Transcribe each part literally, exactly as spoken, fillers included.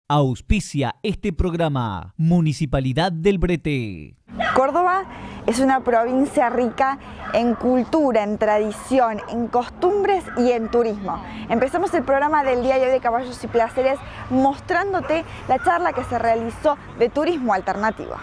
Auspicia este programa Municipalidad del Brete. Córdoba es una provincia rica en cultura, en tradición, en costumbres y en turismo. Empezamos el programa del día de hoy de Caballos y Placeres mostrándote la charla que se realizó de turismo alternativo.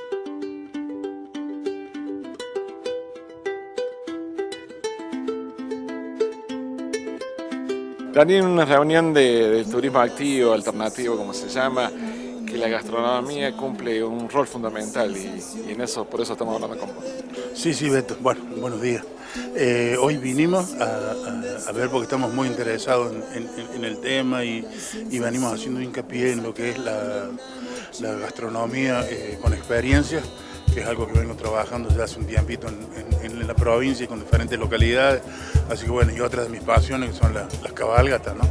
Planeé una reunión de, de turismo activo, alternativo, como se llama, que la gastronomía cumple un rol fundamental y, y en eso, por eso estamos hablando con vos. Sí, sí, Beto. Bueno, buenos días. Eh, hoy vinimos a, a, a ver porque estamos muy interesados en, en, en el tema y, y venimos haciendo hincapié en lo que es la, la gastronomía eh, con experiencia, que es algo que vengo trabajando desde hace un tiempito en, en, en la provincia y con diferentes localidades. Así que bueno, y otras de mis pasiones que son la, las cabalgatas, ¿no?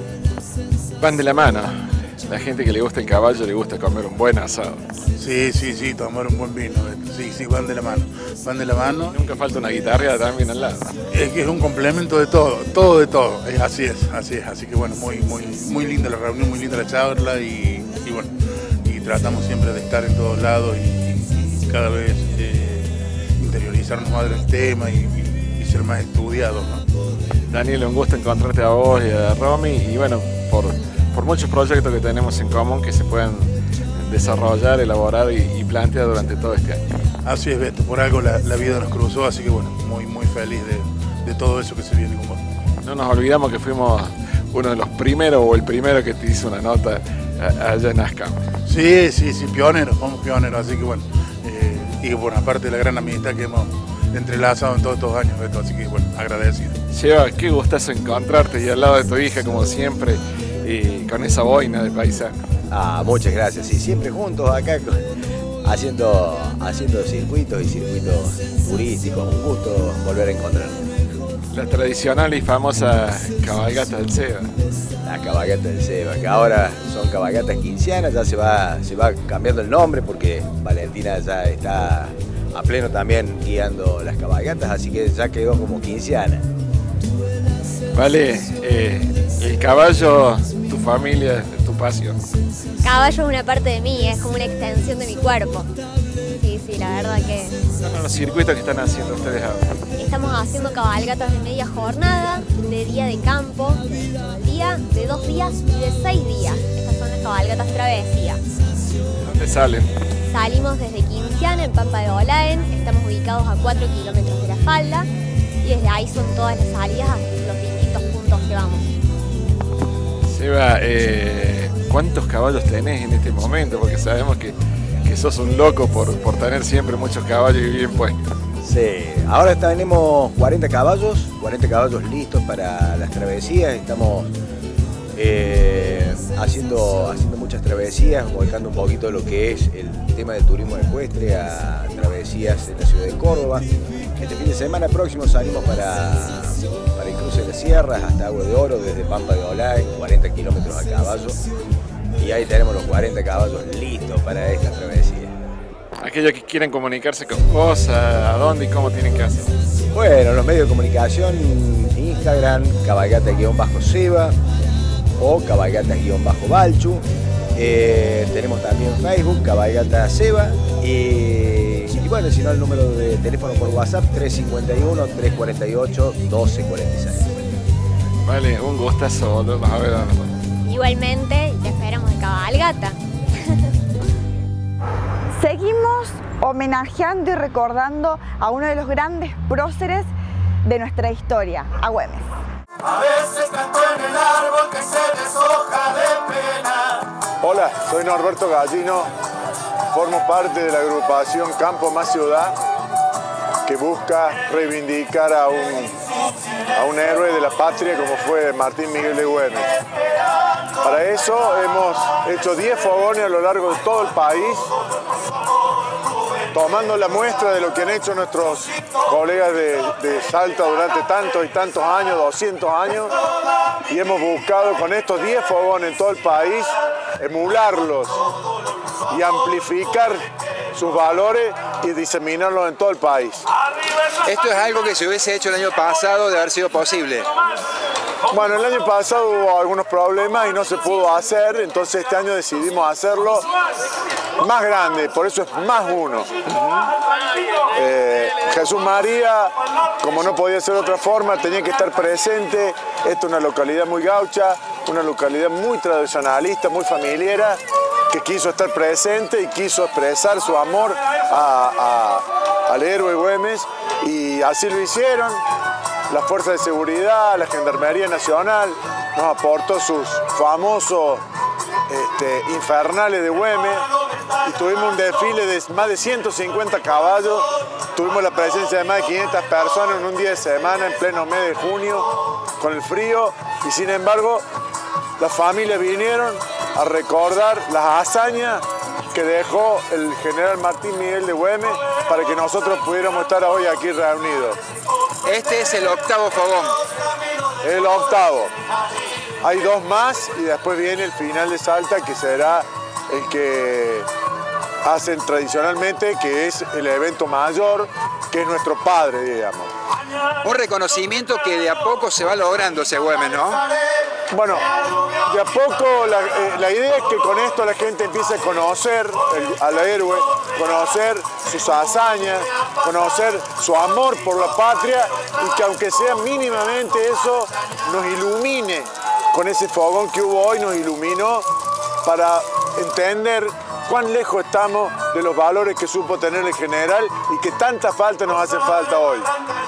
Van de la mano. La gente que le gusta el caballo le gusta comer un buen asado. Sí, sí, sí, tomar un buen vino. Sí, sí, van de la mano. Van de la mano. Nunca falta una guitarra también al lado. Es que es un complemento de todo, todo de todo. Así es, así es. Así que bueno, muy, muy, muy linda la reunión, muy linda la charla y, y bueno, y tratamos siempre de estar en todos lados y, y cada vez eh, interiorizarnos más del tema y, y, y ser más estudiados, ¿no? Daniel, un gusto encontrarte a vos y a Romy y bueno, por, por muchos proyectos que tenemos en común que se pueden desarrollar, elaborar y, y plantear durante todo este año. Así es, Beto, por algo la, la vida nos cruzó, así que bueno, muy, muy feliz de, de todo eso que se viene con vos. No nos olvidamos que fuimos uno de los primeros o el primero que te hizo una nota allá en Ascam. Sí, sí, sí, pioneros, somos pioneros, así que bueno, eh, y bueno, aparte de la gran amistad que hemos entrelazado en todos estos años, Beto, así que bueno, agradecido. Seba, qué gustazo encontrarte y al lado de tu hija como siempre y con esa boina de paisano. Ah, muchas gracias, sí, siempre juntos acá haciendo, haciendo circuitos y circuitos turísticos, un gusto volver a encontrarnos. La tradicional y famosa cabalgata del Seba. La cabalgata del Seba, que ahora son cabalgatas quinceanas, ya se va, se va cambiando el nombre porque Valentina ya está a pleno también guiando las cabalgatas, así que ya quedó como quinceana. Vale, eh, el caballo, tu familia, tu pasión. Caballo es una parte de mí, es como una extensión de mi cuerpo. Sí, sí, la verdad que... Son los circuitos que están haciendo ustedes ahora. Estamos haciendo cabalgatas de media jornada, de día de campo, día de dos días y de seis días. Estas son las cabalgatas travesía. ¿Dónde salen? Salimos desde Quinciana, en Pampa de Olaen, estamos ubicados a cuatro kilómetros de la falda y desde ahí son todas las salidas a los distintos puntos que vamos. Seba, eh, ¿cuántos caballos tenés en este momento? Porque sabemos que, que sos un loco por, por tener siempre muchos caballos y bien puestos. Sí, ahora tenemos cuarenta caballos, cuarenta caballos listos para las travesías, estamos eh, haciendo, haciendo muchas travesías, volcando un poquito lo que es el tema del turismo ecuestre a travesías en la ciudad de Córdoba. Este fin de semana próximo salimos para, para el cruce de las sierras hasta Agua de Oro, desde Pampa de Olaen, cuarenta kilómetros a caballo. Y ahí tenemos los cuarenta caballos listos para esta travesía. Aquellos que quieren comunicarse con vos, ¿a dónde y cómo tienen que hacer? Bueno, los medios de comunicación, Instagram, cabalgata-seba o cabalgata-balchu. Eh, tenemos también Facebook, Cabalgata Seba. Y, y bueno, si no, el número de teléfono por WhatsApp, tres cinco uno, tres cuatro ocho, doce cuarenta y seis. Vale, un gustazo volvernos a ver. Igualmente, te esperamos de cabalgata. Seguimos homenajeando y recordando a uno de los grandes próceres de nuestra historia, a Güemes. A veces canto en el árbol que se deshoja de pena. Hola, soy Norberto Gallino, formo parte de la agrupación Campo Más Ciudad que busca reivindicar a un, a un héroe de la patria como fue Martín Miguel de Güemes. Para eso hemos hecho diez fogones a lo largo de todo el país, tomando la muestra de lo que han hecho nuestros colegas de, de Salta durante tantos y tantos años, doscientos años, y hemos buscado con estos diez fogones en todo el país emularlos y amplificar sus valores y diseminarlos en todo el país. Esto es algo que se hubiese hecho el año pasado de haber sido posible. Bueno, el año pasado hubo algunos problemas y no se pudo hacer, entonces este año decidimos hacerlo más grande, por eso es más uno. Eh, Jesús María, como no podía ser de otra forma, tenía que estar presente. Esta es una localidad muy gaucha, una localidad muy tradicionalista, muy familiar, que quiso estar presente y quiso expresar su amor a, a, al héroe Güemes, y así lo hicieron. La Fuerza de Seguridad, la Gendarmería Nacional, nos aportó sus famosos este, infernales de Güemes, y tuvimos un desfile de más de ciento cincuenta caballos, tuvimos la presencia de más de quinientas personas en un día de semana, en pleno mes de junio, con el frío, y sin embargo, las familias vinieron a recordar las hazañas que dejó el general Martín Miguel de Güemes para que nosotros pudiéramos estar hoy aquí reunidos. Este es el octavo fogón. El octavo. Hay dos más y después viene el final de Salta, que será el que hacen tradicionalmente, que es el evento mayor, que es nuestro padre, digamos. Un reconocimiento que de a poco se va logrando ese Güemes, ¿no? Bueno, de a poco la, eh, la idea es que con esto la gente empiece a conocer el, al héroe, conocer sus hazañas, conocer su amor por la patria, y que aunque sea mínimamente eso, nos ilumine con ese fogón que hubo hoy, nos iluminó para entender cuán lejos estamos de los valores que supo tener el general y que tanta falta nos hacen falta hoy.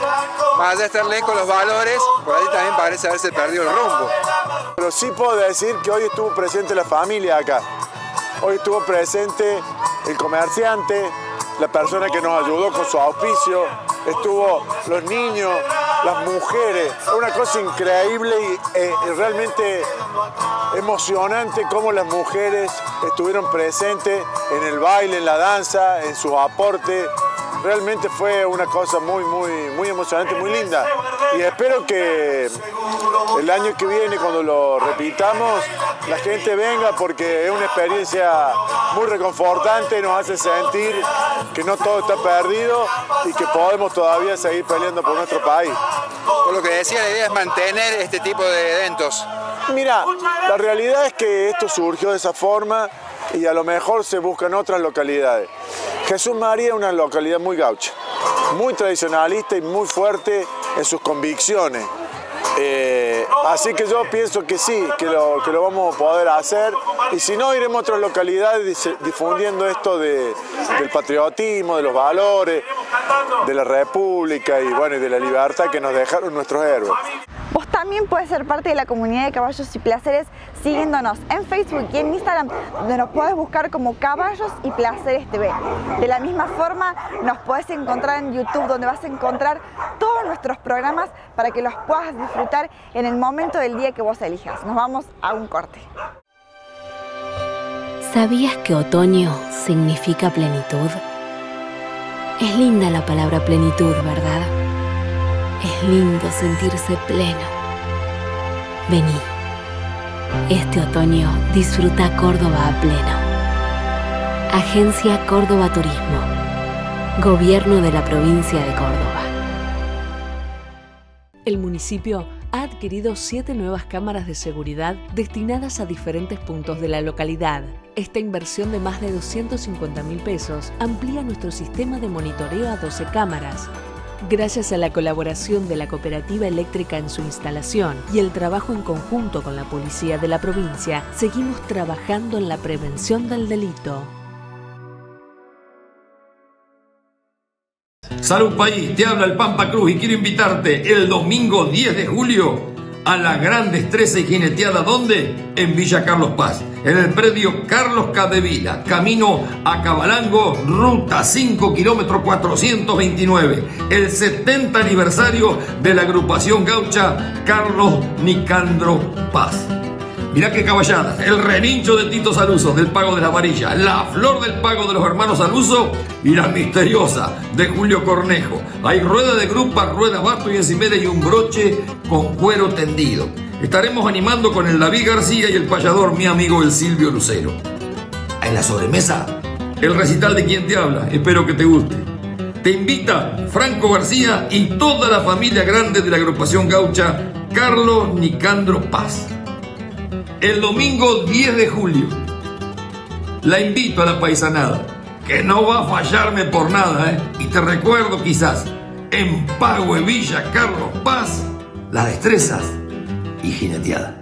Más allá de estar lejos los valores, por ahí también parece haberse perdido el rumbo. Pero sí puedo decir que hoy estuvo presente la familia acá. Hoy estuvo presente el comerciante, la persona que nos ayudó con su auspicio, estuvo los niños, las mujeres. Es una cosa increíble y eh, realmente emocionante cómo las mujeres estuvieron presentes en el baile, en la danza, en sus aportes. Realmente fue una cosa muy, muy, muy emocionante, muy linda. Y espero que el año que viene, cuando lo repitamos, la gente venga, porque es una experiencia muy reconfortante, nos hace sentir que no todo está perdido y que podemos todavía seguir peleando por nuestro país. Por lo que decía, la idea es mantener este tipo de eventos. Mira, la realidad es que esto surgió de esa forma y a lo mejor se buscan otras localidades. Jesús María es una localidad muy gaucha, muy tradicionalista y muy fuerte en sus convicciones. Eh, así que yo pienso que sí, que lo, que lo vamos a poder hacer, y si no, iremos a otras localidades difundiendo esto de, del patriotismo, de los valores, de la república y, bueno, y de la libertad que nos dejaron nuestros héroes. Vos también puedes ser parte de la comunidad de Caballos y Placeres siguiéndonos en Facebook y en Instagram, donde nos podés buscar como Caballos y Placeres T V. De la misma forma, nos podés encontrar en YouTube, donde vas a encontrar todos nuestros programas para que los puedas disfrutar en el momento del día que vos elijas. Nos vamos a un corte. ¿Sabías que otoño significa plenitud? Es linda la palabra plenitud, ¿verdad? Es lindo sentirse pleno. Vení. Este otoño disfruta Córdoba a pleno. Agencia Córdoba Turismo. Gobierno de la provincia de Córdoba. El municipio ha adquirido siete nuevas cámaras de seguridad destinadas a diferentes puntos de la localidad. Esta inversión de más de doscientos cincuenta mil pesos amplía nuestro sistema de monitoreo a doce cámaras. Gracias a la colaboración de la Cooperativa Eléctrica en su instalación y el trabajo en conjunto con la Policía de la provincia, seguimos trabajando en la prevención del delito. Salud País, te habla el Pampa Cruz y quiero invitarte el domingo diez de julio a la gran destreza y jineteada. ¿Dónde? En Villa Carlos Paz, en el predio Carlos Cadevila, camino a Cabalango, ruta cinco kilómetros cuatrocientos veintinueve, el setenta aniversario de la agrupación gaucha Carlos Nicandro Paz. Mirá qué caballada, el relincho de Tito Saluso, del Pago de la Varilla, la flor del Pago de los hermanos Saluso y la misteriosa de Julio Cornejo. Hay rueda de grupa, rueda basto y encimera y un broche con cuero tendido. Estaremos animando con el David García y el payador, mi amigo el Silvio Lucero. En la sobremesa, el recital de Quien Te Habla, espero que te guste. Te invita Franco García y toda la familia grande de la agrupación gaucha Carlos Nicandro Paz. El domingo diez de julio. La invito a la paisanada, que no va a fallarme por nada, ¿eh? Y te recuerdo quizás, en Pagüe Villa Carlos Paz, las destrezas y jineteada.